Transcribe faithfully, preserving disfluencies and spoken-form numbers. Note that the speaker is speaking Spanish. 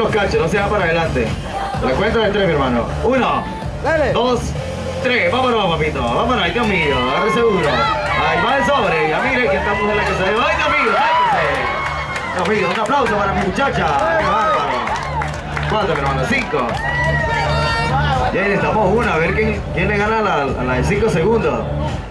los cacho, no se va para adelante. La cuenta de tres, mi hermano. Uno, Dale. dos, tres. Vámonos, papito. Vámonos, ay, Dios mío. Agarre seguro. Ahí va el sobre. Ya mire que estamos en la que se ve. Ay, Dios mío, sáquese. Dios mío, un aplauso para mi muchacha. Qué bárbaro. Cuatro, mi hermano. Cinco. Ya necesitamos una. A ver quién, quién le gana a la, a la de cinco segundos.